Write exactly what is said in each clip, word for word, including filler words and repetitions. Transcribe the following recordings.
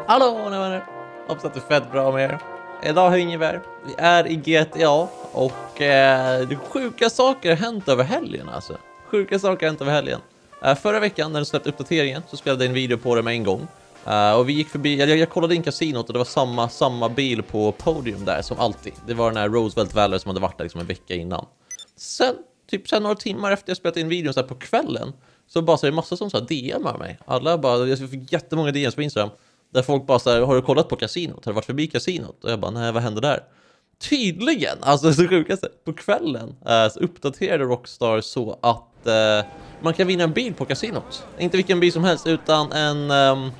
Hallå vänner, hoppas att det är fett bra med er. Idag hänger vi här. Vi är i G T A och eh, det sjuka saker har hänt över helgen alltså. Sjuka saker har hänt över helgen. Uh, förra veckan när du släppte uppdateringen så spelade jag en video på det med en gång. Uh, och vi gick förbi, jag, jag kollade in kasinot och det var samma, samma bil på podium där som alltid. Det var den här Roosevelt Valor som hade varit där liksom en vecka innan. Sen, typ sen några timmar efter jag spelat in videon så här på kvällen så bara så är det massa som så här D M:ar mig. Alla bara, jag fick jättemånga D M:s på Instagram. Där folk bara så här, har du kollat på kasinot? Har du varit förbi kasinot? Och jag bara, nej vad hände där? Tydligen, alltså så sjukaste, på kvällen äh, så uppdaterade Rockstar så att äh, man kan vinna en bil på kasinot. Inte vilken bil som helst utan en, ähm,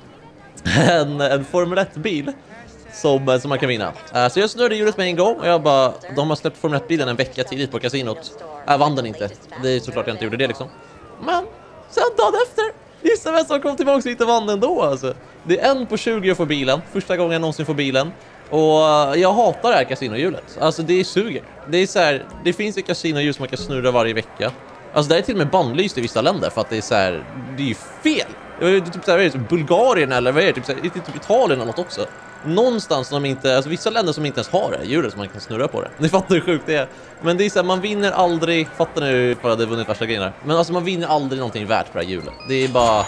en, en Formel ett-bil som, som man kan vinna. Äh, så jag snurrade hjulet med en gång och jag bara, de har släppt Formel ett-bilen en vecka tidigt på kasinot. Jag vann den inte, det är såklart jag inte gjorde det liksom. Men sen dagen efter, gissa vem som kom tillbaka och inte vann ändå alltså. Det är en på tjugo för bilen, första gången jag någonsin får bilen. Och jag hatar det här kasinohjulet. Alltså det är suger. Det är så här, det finns ett kasinohjul som man kan snurra varje vecka. Alltså det är till och med bannlyst i vissa länder för att det är så här, det är ju fel. Det är typ så här, Bulgarien eller vad är det? Typ, så här, typ Italien eller något också. Någonstans som de inte, alltså vissa länder som inte ens har det här hjulet som man kan snurra på det. Ni fattar hur sjukt det är. Men det är så här, man vinner aldrig, fattar ni för att det vunnit värsta grejerna. Men alltså man vinner aldrig någonting värt på det här hjulet. Det är bara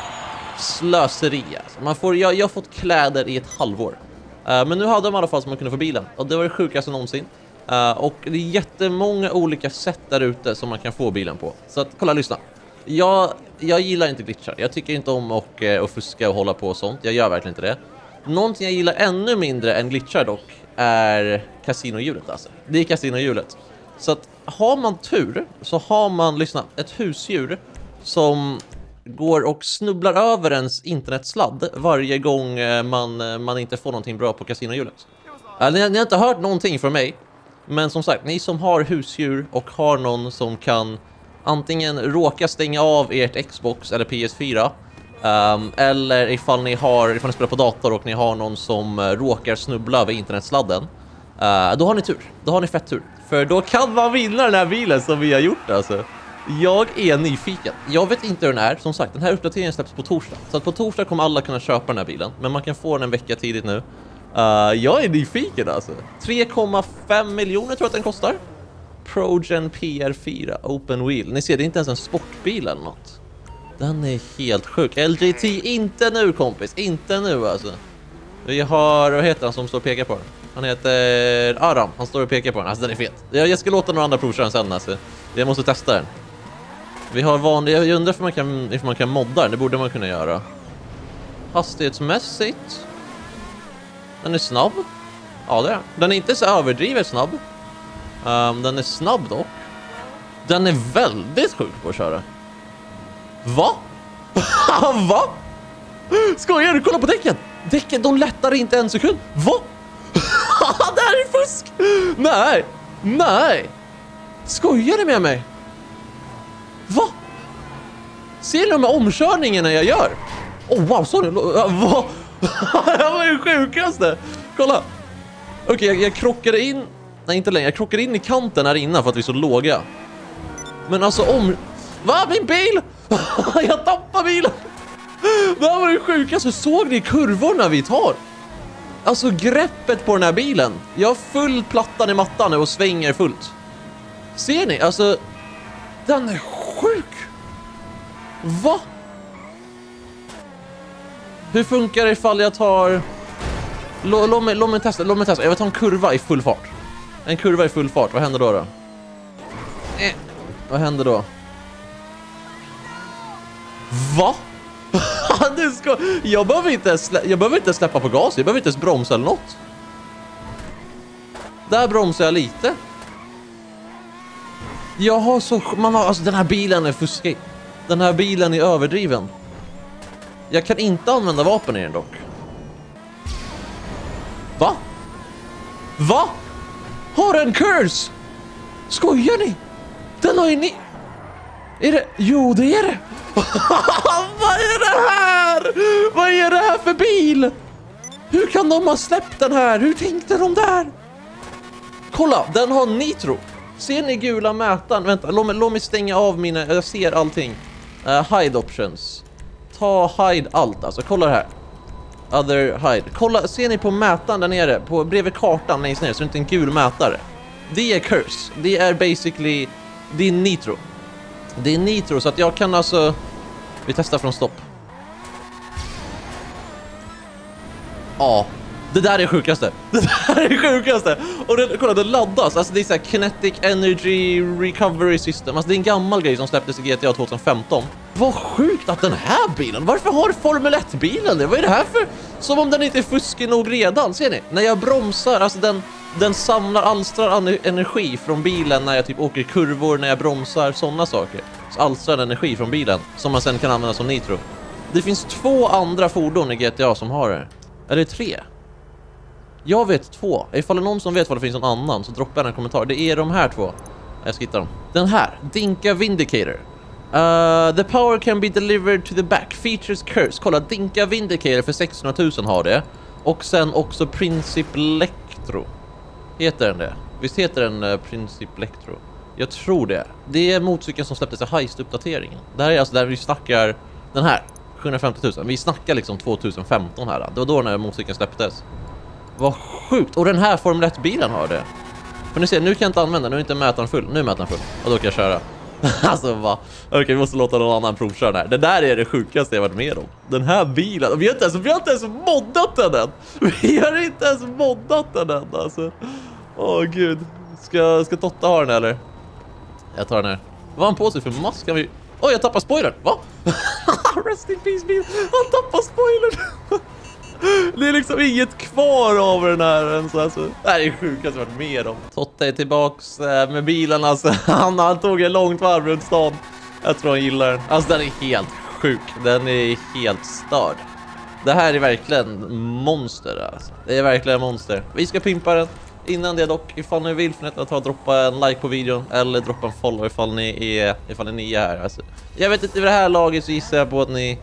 slöseri alltså. Man får, jag, jag har fått kläder i ett halvår. Uh, men nu hade de i alla fall som man kunde få bilen. Och det var det sjukaste någonsin. Uh, och det är jättemånga olika sätt där ute som man kan få bilen på. Så att, kolla, lyssna. Jag, jag gillar inte glitchar. Jag tycker inte om att uh, fuska och hålla på och sånt. Jag gör verkligen inte det. Någonting jag gillar ännu mindre än glitchar dock är kasinohjulet alltså. Det är kasinohjulet. Så att har man tur så har man, lyssna, ett husdjur som går och snubblar över ens internetsladd varje gång man, man inte får någonting bra på kasinohjulet. Äh, ni, ni har inte hört någonting från mig. Men som sagt, ni som har husdjur och har någon som kan antingen råka stänga av ert Xbox eller P S fyra. Um, eller ifall ni, har, ifall ni spelar på dator och ni har någon som uh, råkar snubbla över internetsladden. Uh, då har ni tur. Då har ni fett tur. För då kan man vinna den här bilen som vi har gjort alltså. Jag är nyfiken. Jag vet inte hur den är. Som sagt, den här uppdateringen släpps på torsdag. Så att på torsdag kommer alla kunna köpa den här bilen. Men man kan få den en vecka tidigt nu. Uh, jag är nyfiken alltså. tre komma fem miljoner tror jag att den kostar. Progen P R fyra Open Wheel. Ni ser, det är inte ens en sportbil eller något. Den är helt sjuk. L G T, inte nu kompis. Inte nu alltså. Vi har, vad heter han som står och pekar på den? Han heter Aram. Han står och pekar på den. Alltså den är fet. Jag, jag ska låta några andra provköra den sen alltså. Jag måste testa den. Vi har vanlig, jag undrar om man kan, if man kan modda den. Det borde man kunna göra. Hastighetsmässigt. Den är snabb. Ja, det är den. Den är inte så överdrivet snabb. Um, den är snabb dock. Den är väldigt sjuk på att köra. Va? Va? Skojar du? Kolla på däcken. Däcken, de lättar inte en sekund. Va? Det här är fusk. Nej. Nej. Skojar du med mig? Va? Ser du de här omkörningarna jag gör? Oh wow, sorry. Va? Det var ju sjukaste. Kolla. Okej, okay, jag, jag krockade in. Nej, inte längre. Jag krockade in i kanten här innan för att vi är så låga. Men alltså om... Va? Min bil? Jag tappar bilen. Det här var det sjukaste. Såg ni kurvorna vi tar? Alltså greppet på den här bilen. Jag har full plattan i mattan nu och svänger fullt. Ser ni? Alltså... Den är sjuk. Va? Hur funkar det ifall jag tar... Låt, låt, mig, låt mig testa, låt mig testa. Jag vill ta en kurva i full fart. En kurva i full fart. Vad händer då då? Eh. Vad händer då? Va? Du ska... jag, behöver inte slä... jag behöver inte släppa på gas. Jag behöver inte ens bromsa eller något. Där bromsar jag lite. Jag har så... Man har... Alltså den här bilen är fuskig. Den här bilen är överdriven. Jag kan inte använda vapen i den dock. Va? Va? Har en curse? Skojar ni? Den har ju ni... Är det... Jo, det är det. Vad är det här? Vad är det här för bil? Hur kan de ha släppt den här? Hur tänkte de där? Kolla, den har nitro. Ser ni gula mätaren? Vänta, låt mig, låt mig stänga av mina... Jag ser allting. Uh, hide options. Ta hide allt, alltså. Kolla det här. Other hide. Kolla, ser ni på mätaren där nere? På, bredvid kartan längst ner så är det inte en gul mätare. Det är curse. Det är basically... Det är nitro. Det är nitro så att jag kan alltså... Vi testar från stopp. Ja. Det där är sjukaste. Det där är sjukaste. Och det, kolla, det laddas. Alltså det är så här Kinetic Energy Recovery System. Alltså det är en gammal grej som släpptes i G T A tjugohundrafemton. Vad sjukt att den här bilen... Varför har Formel ett-bilen det? Vad är det här för... Som om den inte är fuskig nog redan. Ser ni? När jag bromsar, alltså den, den samlar alstrar energi från bilen när jag typ åker kurvor, när jag bromsar, sådana saker. Så alstrar den energi från bilen som man sen kan använda som nitro. Det finns två andra fordon i G T A som har det. Eller tre. Jag vet två. Ifall det är någon som vet vad det finns någon annan så droppa en kommentar. Det är de här två. Jag ska hitta dem. Den här. Dinka Vindicator. Uh, the power can be delivered to the back. Features curse. Kolla, Dinka Vindicator för sexhundratusen har det. Och sen också Princip Electro. Heter den det? Visst heter den uh, Princip Electro? Jag tror det. Det är motorcykeln som släpptes i heist-uppdateringen. Det här är alltså där vi snackar den här. sjuhundrafemtiotusen. Vi snackar liksom tjugohundrafemton här. Det var då när motorcykeln släpptes. Vad sjukt. Och den här Formel ett-bilen har det. För ni ser, nu kan jag inte använda. Nu är inte mätaren full. Nu är mätaren full. Och då kan jag köra. Alltså va. Okej, vi måste låta någon annan provköra den här. Det där är det sjukaste jag varit med om. Den här bilen. Vi har inte ens, vi har inte ens moddat den än. Vi har inte ens moddat den än. Alltså. Åh gud. Ska, ska Totta ha den eller? Jag tar den här. Vad har han på sig för mask? Kan vi... Oj, jag tappar spoilern. Va? Rest in peace, bil. Han tappar spoilern. Det är liksom inget kvar av den här ens, alltså. Det här är sjukt jag varit med om. Totta är tillbaks med bilen, alltså. Han, han tog en långt varv runt stan. Jag tror han gillar den. Alltså den är helt sjuk. Den är helt störd. Det här är verkligen monster, alltså. Det är verkligen monster. Vi ska pimpa den. Innan det dock, ifall ni vill för att ta och droppa en like på videon eller droppa en follow ifall ni är, ifall ni är nya här, alltså. Jag vet inte, i det här laget så gissar jag på att ni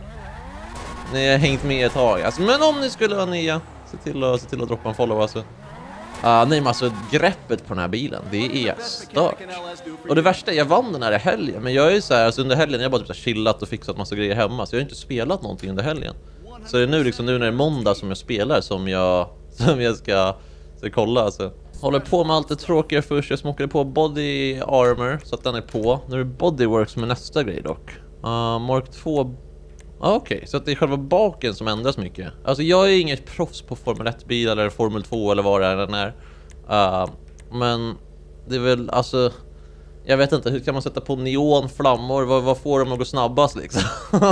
Ni har hängt med ett tag, alltså. Men om ni skulle vara nya, se till att, se till att droppa en follow, alltså. Uh, nej, men alltså greppet på den här bilen, det är stört. Och det värsta är, jag vann den här i helgen. Men jag är ju så här, alltså under helgen jag har bara typ så här chillat och fixat massa grejer hemma. Så jag har inte spelat någonting under helgen. Så det är nu liksom, nu när det är måndag som jag spelar som jag, som jag ska, ska kolla, alltså. Håller på med allt det tråkiga först. Jag smockade på body armor så att den är på. Nu är det bodywork som är nästa grej dock. uh, Mark två. Okej, okay, så att det är själva baken som ändras mycket. Alltså jag är inget proffs på Formel ett-bil eller Formel två eller vad det är den är. Uh, men det är väl, alltså... Jag vet inte, hur kan man sätta på neonflammor? Vad, vad får de att gå snabbast liksom?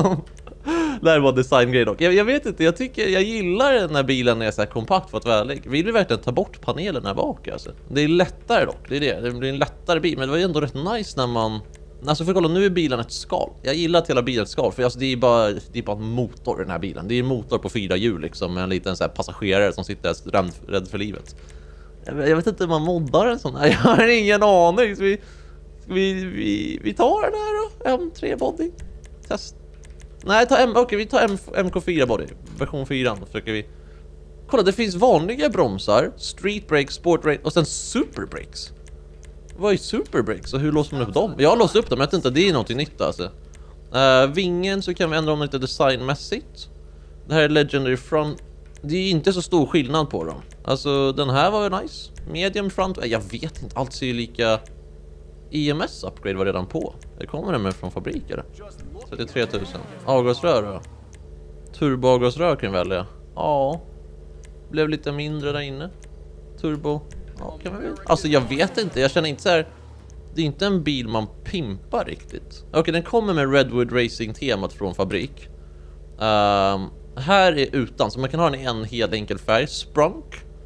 Det här var designgrej dock. Jag, jag vet inte, jag tycker, jag gillar den när bilen är så här kompakt för att vara ärlig. Vill vi verkligen ta bort panelen här bak, alltså? Det är lättare dock, det är det. Det blir en lättare bil, men det var ju ändå rätt nice när man... Alltså för kolla, nu är bilen ett skal. Jag gillar att hela bilen är ett skal. För alltså det är bara, det är bara en motor den här bilen. Det är en motor på fyra hjul liksom. Med en liten så här passagerare som sitter rädd, rädd för livet. Jag, jag vet inte hur man moddar en sån här. Jag har ingen aning. Så vi, vi, vi, vi tar den här då. M tre body. Test. Nej, ta M, okej, vi tar M, M K fyra body. Version fyra. Då försöker vi. Kolla, det finns vanliga bromsar. Street brakes, sport brake och sen super brakes. Vad är super brakes och hur låser man upp dem? Jag har låst upp dem, jag vet inte, det är någonting nytt alltså. uh, Vingen så kan vi ändra om lite designmässigt. Det här är Legendary Front. Det är inte så stor skillnad på dem. Alltså den här var ju nice. Medium front, jag vet inte, allt ser ju lika. E M S-upgrade var redan på. Det kommer det med från fabrik eller? trettiotre tusen. Avgasrör då? Turboavgasrör kan vi välja. Ja. Blev lite mindre där inne. Turbo. Ja, kan man väl. Alltså jag vet inte, jag känner inte så här. Det är inte en bil man pimpar riktigt. Okej, okay, den kommer med Redwood Racing-temat från fabrik. um, Här är utan, så man kan ha den i en helt enkel färg. Sprunk.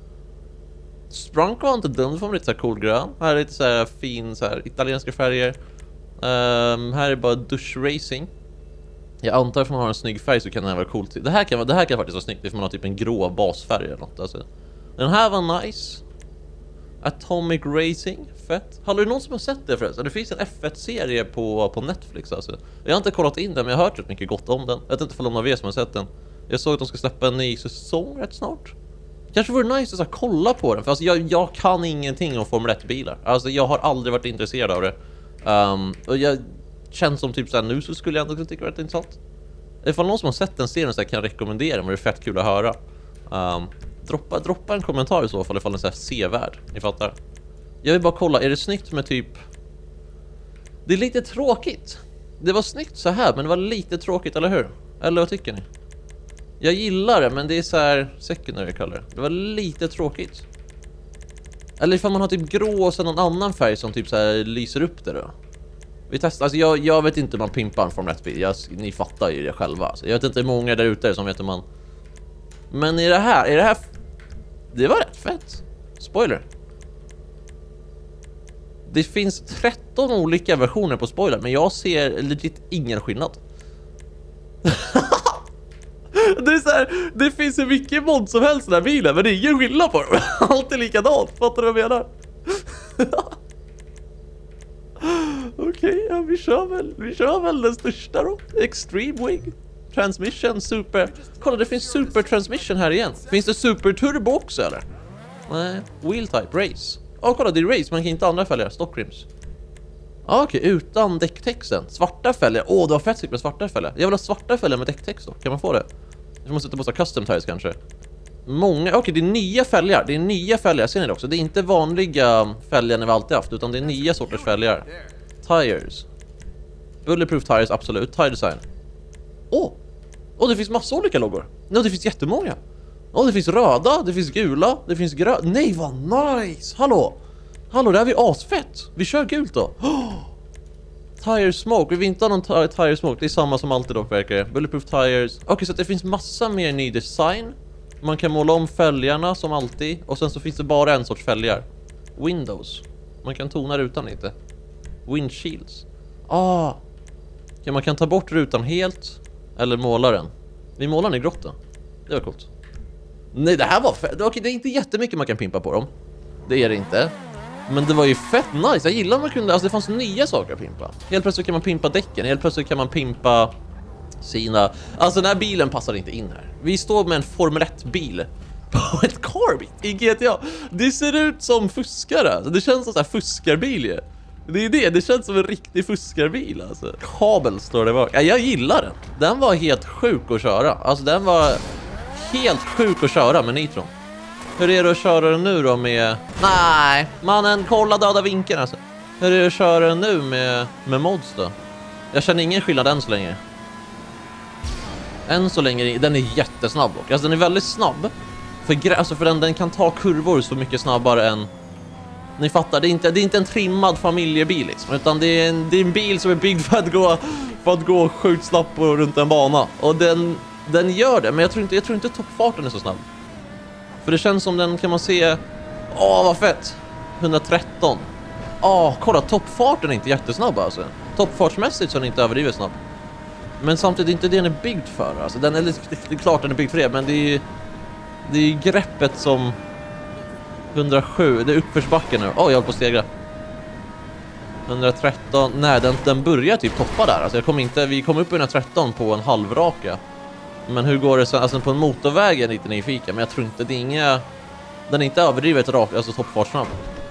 Sprunk var inte dum, får man lite så här cool grön. Här är lite så här fin så här italienska färger. um, Här är bara Dush Racing. Jag antar att man har en snygg färg så kan den här vara coolt. Det här kan, det här kan faktiskt vara snyggt ifall man har typ en grå basfärg eller något, alltså. Den här var nice. Atomic Racing, fett. Har du någon som har sett det förresten? Det finns en F ett-serie på, på Netflix alltså. Jag har inte kollat in den men jag har hört rätt mycket gott om den. Jag vet inte om någon vet som har sett den. Jag såg att de ska släppa en ny säsong rätt snart. Kanske vore nice att så här, kolla på den. För alltså, jag, jag kan ingenting om Formel ett-bilar. Alltså jag har aldrig varit intresserad av det. um, Och jag känns som typ såhär, nu så skulle jag ändå tycka det var rätt intressant. Ifall någon som har sett den serien så här kan jag rekommendera, men det är fett kul att höra. Um, droppa, droppa en kommentar i så fall ifall den är så här sevärd. Ni fattar. Jag vill bara kolla, är det snyggt med typ... Det är lite tråkigt. Det var snyggt så här, men det var lite tråkigt, eller hur? Eller vad tycker ni? Jag gillar det, men det är så här secondary color. Det var lite tråkigt. Eller ifall man har typ grå och så någon annan färg som typ så här lyser upp det då. Vi testar, alltså jag, jag vet inte hur man pimpar en Formel ett-bil. Jag, ni fattar ju det själva. Alltså. Jag vet inte hur många där ute som vet hur man... Men i det här, i det här... Det var rätt fett. Spoiler. Det finns tretton olika versioner på spoiler, men jag ser legit ingen skillnad. Det är så här, det finns så mycket mod som helst i den här bilen, men det är ingen skillnad på dem. Allt är likadant, fattar du vad jag menar? Okej, okay, ja, vi kör väl, vi kör väl den största då. Extreme Wing. Transmission, super. Kolla, det finns super transmission här igen. Finns det super turbo också eller? Nej, wheel type, race. Ja, oh, kolla, det är race, man kan inte andra fälgar, stock rims. Ah, okej, okay, utan däcktexten. Svarta fälgar, åh, oh, det var fett med svarta fälgar. Jag vill ha svarta fälgar med däcktext då, kan man få det? Jag måste sätta på så custom tires kanske. Många, okej, okay, det är nya fälgar. Det är nya fälgar, ser ni det också? Det är inte vanliga fälgar ni vi alltid haft, utan det är nya sorters fälgar. Tires. Bulletproof tires, absolut. Tire design. Åh! Oh. Åh, oh, det finns massa olika loggor. Nej, no, det finns jättemånga. Åh, oh, det finns röda, det finns gula, det finns gröna. Nej, vad nice! Hallå! Hallå, det här är asfett. Vi kör gult då. Oh. Tire smoke, vi vill inte ha någon tire smoke. Det är samma som alltid dock verkar det. Bulletproof tires. Okej, okay, så det finns massa mer ny design. Man kan måla om fälgarna som alltid. Och sen så finns det bara en sorts fälgar. Windows. Man kan tona rutan lite. Windshields. Ah. Ja, man kan ta bort rutan helt. Eller måla den. Vi målar den i grått då. Det var coolt. Nej, det här var fett. Okej, det är inte jättemycket man kan pimpa på dem. Det är det inte. Men det var ju fett nice. Jag gillar att man kunde... Alltså det fanns nya saker att pimpa. Helt plötsligt kan man pimpa däcken. Helt plötsligt kan man pimpa sina... Alltså den här bilen passar inte in här. Vi står med en Formel ett-bil på ett carbit i G T A. Det ser ut som fuskare. Alltså, det känns som en fuskarbil ju. Det är det. Det känns som en riktig fuskarbil alltså. Kabel står det bak. Ja, jag gillar den. Den var helt sjuk att köra. Alltså den var helt sjuk att köra med nitron. Hur är det att köra den nu då med... Nej, mannen, kolla döda vinkeln alltså. Hur är det att köra den nu med, med mods då? Jag känner ingen skillnad än så länge. Än så länge, den är jättesnabb dock. Alltså den är väldigt snabb. För, alltså, för den, den kan ta kurvor så mycket snabbare än... Ni fattar, det är inte, det är inte en trimmad familjebil liksom. Utan det är, en, det är en bil som är byggd för att gå, för att gå sjukt snabbt på, runt en bana. Och den, den gör det, men jag tror inte, jag tror inte toppfarten är så snabb. För det känns som den kan man se... Åh, vad fett! hundratretton. Åh, kolla, toppfarten är inte jättesnabb alltså. Toppfartsmässigt så är den inte överdrivet snabb. Men samtidigt inte det den är byggd för. Alltså, den är, det är klart den är byggd för det, men det är, det är greppet som... hundrasju, det är uppförsbacken nu. Åh, oh, jag håller på att stegra. hundratretton, nej den, den börjar typ toppa där. Alltså jag kom inte, vi kom upp i hundratretton på en halvraka. Men hur går det sen, alltså på en motorväg är jag lite nyfiken. Men jag tror inte, det är inga... Den är inte överdrivet rak, alltså toppfartsnabb.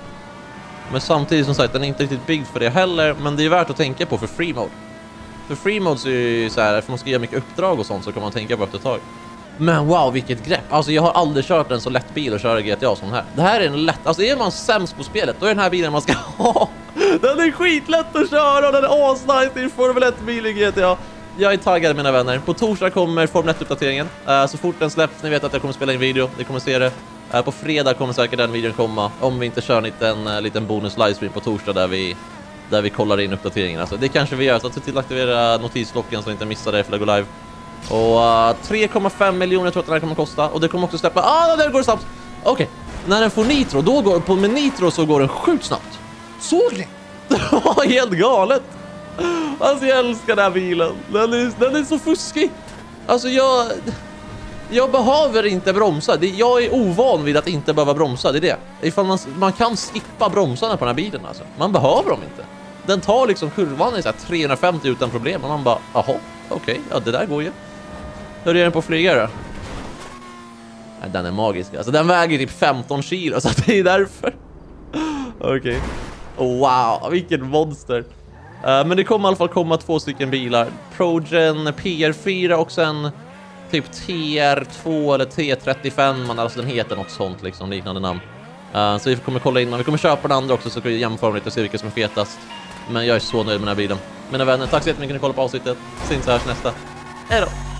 Men samtidigt som sagt, den är inte riktigt byggd för det heller. Men det är värt att tänka på för free mode. För free mode så är ju så här, för man ska göra mycket uppdrag och sånt så kan man tänka på efter ett tag. Men wow, vilket grepp. Alltså jag har aldrig kört en så lätt bil och köra G T A som den här. Det här är en lätt, alltså är man sämst på spelet, då är den här bilen man ska ha. Den är skitlätt att köra och den är asnice. Det är Formel ett-bil i G T A. Jag är taggad mina vänner. På torsdag kommer Formel ett-uppdateringen. Uh, så fort den släpps, ni vet att jag kommer spela in video. Ni kommer se det. Uh, på fredag kommer säkert den videon komma. Om vi inte kör en liten, uh, liten bonus livestream på torsdag där vi, där vi kollar in uppdateringen. Alltså, det kanske vi gör, så att se till att aktivera notisklockan så att inte missar det för att gå live. Och uh, tre komma fem miljoner tror jag att det här kommer kosta. Och det kommer också släppa... Ah, där går det snabbt! Okej, okay. När den får nitro, då går på med nitro så går den sjukt snabbt. Såg ni? Det var helt galet. Alltså jag älskar den här bilen. Den är, den är så fuskig. Alltså jag... Jag behöver inte bromsa. Det, jag är ovan vid att inte behöva bromsa. Det är det. Ifall man, man kan skippa bromsarna på den här bilen alltså. Man behöver dem inte. Den tar liksom kurvan i så här trehundrafemtio utan problem. Och man bara, jaha, okej, okay, ja det där går ju. Hur är den på flygare? Nej, den är magisk. Alltså den väger typ femton kilo, så det är därför. Okej. Okay. Wow, vilket monster. Uh, men det kommer i alla fall komma två stycken bilar. Progen P R fyra och sen typ T R två eller T trettiofem, man, alltså den heter något sånt liksom, liknande namn. Uh, så vi kommer kolla in, vi kommer köpa den andra också så kan vi jämföra lite och se vilka som är fetast. Men jag är så nöjd med den här bilen. Mina vänner, tack så jättemycket för att ni kollade på avsnittet. Syns hörs nästa. Hej då!